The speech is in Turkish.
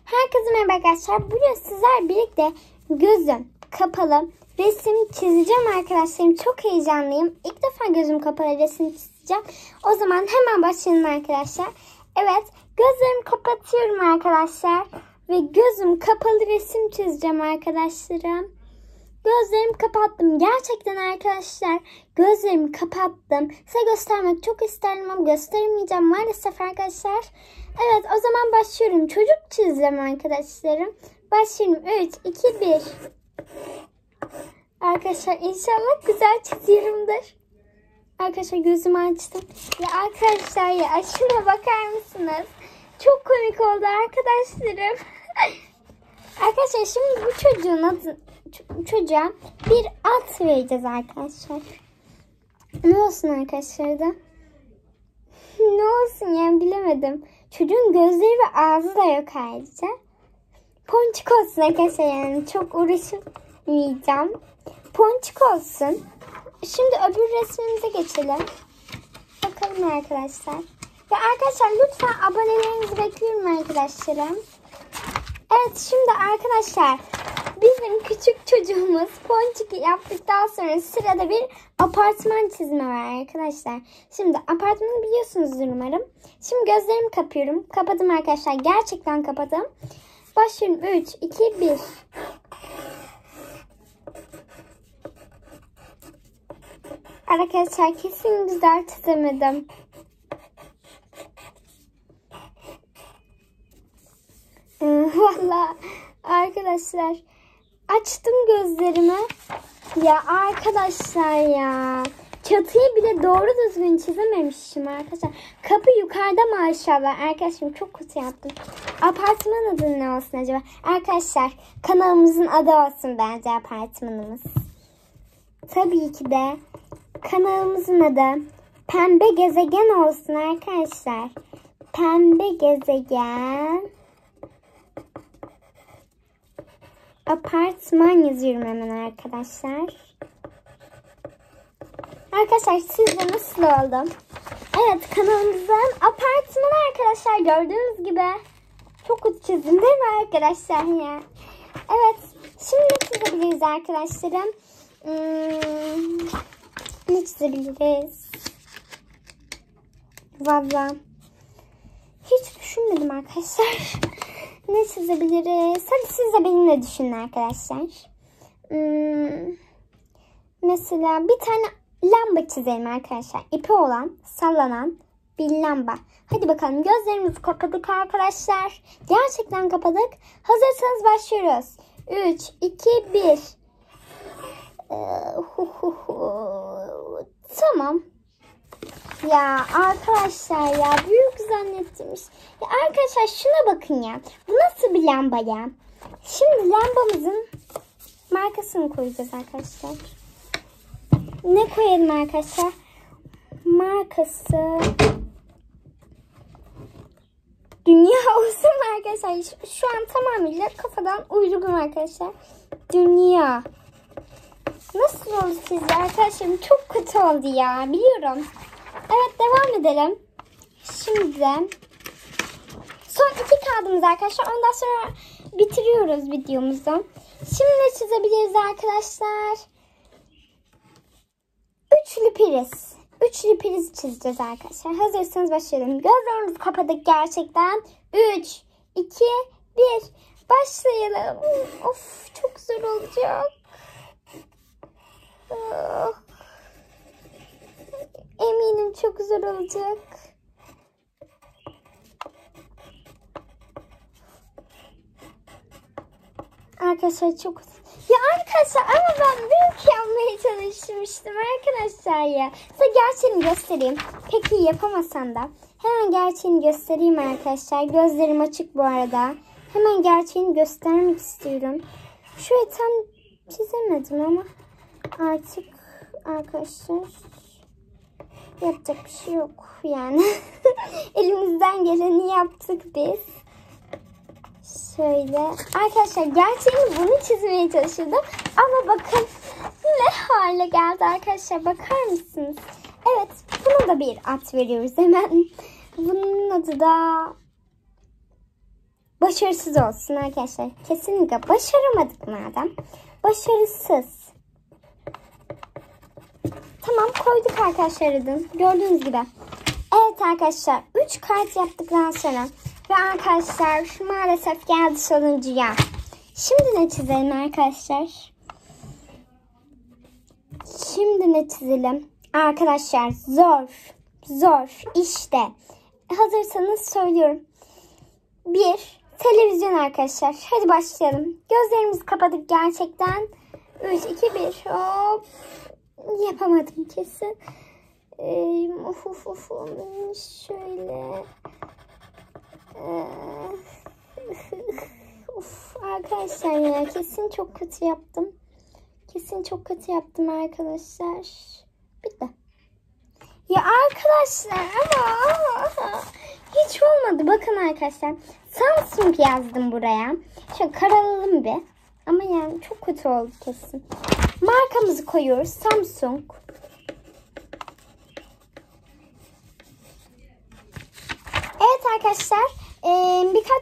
Herkese merhaba arkadaşlar. Bugün sizler birlikte gözüm kapalı resim çizeceğim arkadaşlarım. Çok heyecanlıyım. İlk defa gözüm kapalı resim çizeceğim. O zaman hemen başlayalım arkadaşlar. Evet, gözlerimi kapatıyorum arkadaşlar. Ve gözüm kapalı resim çizeceğim arkadaşlarım. Gözlerimi kapattım. Gerçekten arkadaşlar gözlerimi kapattım. Size göstermek çok isterim ama gösteremeyeceğim maalesef arkadaşlar. Evet, o zaman başlıyorum. Çocuk çizeceğim arkadaşlarım. Başlıyorum. 3, 2, 1. Arkadaşlar inşallah güzel çiziyorumdur. Arkadaşlar gözümü açtım. Ya arkadaşlar ya şuna bakar mısınız? Çok komik oldu arkadaşlarım. Arkadaşlar şimdi bu çocuğa bir at vereceğiz arkadaşlar. Ne olsun arkadaşlar da? Ne olsun yani bilemedim. Çocuğun gözleri ve ağzı da yok ayrıca. Ponçik olsun arkadaşlar, yani çok uğraşamayacağım. Ponçik olsun. Şimdi öbür resmimize geçelim. Bakalım arkadaşlar. Ve arkadaşlar lütfen abonelerinizi bekliyorum arkadaşlarım. Evet, şimdi arkadaşlar bizim küçük çocuğumuz Ponçik'i yaptıktan sonra sırada bir apartman çizimi var arkadaşlar. Şimdi apartmanı biliyorsunuzdur umarım. Şimdi gözlerimi kapıyorum. Kapadım arkadaşlar. Gerçekten kapadım. Başlıyorum. 3, 2, 1. Arkadaşlar kesin güzel çizemedim. Vallahi arkadaşlar açtım gözlerimi. Ya arkadaşlar ya. Çatıyı bile doğru düzgün çizememişim arkadaşlar. Kapı yukarıda maşallah. Arkadaşım çok kötü yaptım. Apartman adı ne olsun acaba? Arkadaşlar kanalımızın adı olsun bence apartmanımız. Tabii ki de kanalımızın adı Pembe Gezegen olsun arkadaşlar. Pembe Gezegen Apartman yazıyorum hemen arkadaşlar. Arkadaşlar sizce nasıl oldu? Evet, kanalımızın apartmanı arkadaşlar, gördüğünüz gibi. Çok kötü çizdim değil mi arkadaşlar ya? Evet, şimdi ne çizebiliriz arkadaşlarım? Ne çizebiliriz? Vallahi hiç düşünmedim arkadaşlar. Ne çizebiliriz? Hadi siz de benimle düşünün arkadaşlar. Mesela bir tane lamba çizelim arkadaşlar. İpi olan, sallanan bir lamba. Hadi bakalım, gözlerimizi kapadık arkadaşlar. Gerçekten kapadık. Hazırsanız başlıyoruz. 3, 2, 1. Tamam. Ya arkadaşlar ya büyük zannetmiş. Ya arkadaşlar şuna bakın ya. Bu nasıl bir lamba ya? Şimdi lambamızın markasını koyacağız arkadaşlar. Ne koyalım arkadaşlar? Markası Dünya olsun arkadaşlar. Şu an tamamıyla kafadan uydurdum arkadaşlar. Dünya. Nasıl oldu sizce arkadaşlarım? Çok kötü oldu ya. Biliyorum. Evet, devam edelim. Şimdi son 2 kağıdımız arkadaşlar. Ondan sonra bitiriyoruz videomuzu. Şimdi ne çizebiliriz arkadaşlar? Üçlü priz. Üçlü priz çizeceğiz arkadaşlar. Hazırsanız başlayalım. Gözlerimizi kapadık gerçekten. 3, 2, 1. Başlayalım. Of, çok zor olacak. Eminim çok zor olacak. Arkadaşlar çok... Ya arkadaşlar ama ben büyük yapmaya çalışmıştım arkadaşlar ya. Size gerçeğini göstereyim. Pek iyi yapamasam da. Hemen gerçeğini göstereyim arkadaşlar. Gözlerim açık bu arada. Hemen gerçeğini göstermek istiyorum. Şurayı tam çizemedim ama artık arkadaşlar yapacak bir şey yok yani. Elimizden geleni yaptık biz. Şöyle. Arkadaşlar gerçeğini bunu çizmeye çalışıyordum. Ama bakın ne hale geldi arkadaşlar. Bakar mısınız? Evet. Buna da bir at veriyoruz hemen. Bunun adı da başarısız olsun arkadaşlar. Kesinlikle başaramadık madem. Başarısız. Tamam, koyduk arkadaşlar adını. Gördüğünüz gibi. Evet arkadaşlar, 3 kart yaptıktan sonra ve arkadaşlar şu maalesef geldi sonuncuya. Şimdi ne çizelim arkadaşlar? Şimdi ne çizelim? Arkadaşlar zor işte. Hazırsanız söylüyorum. 1. Televizyon arkadaşlar. Hadi başlayalım. Gözlerimizi kapadık gerçekten. 3, 2, 1. Hop. Yapamadım kesin. Şöyle. Arkadaşlar ya kesin çok kötü yaptım. Kesin çok kötü yaptım arkadaşlar. Bitti. Ya arkadaşlar ama hiç olmadı. Bakın arkadaşlar. Samsung yazdım buraya. Şöyle karalalım bir. Ama yani çok kötü oldu kesin. Markamızı koyuyoruz. Samsung. Evet arkadaşlar. Birkaç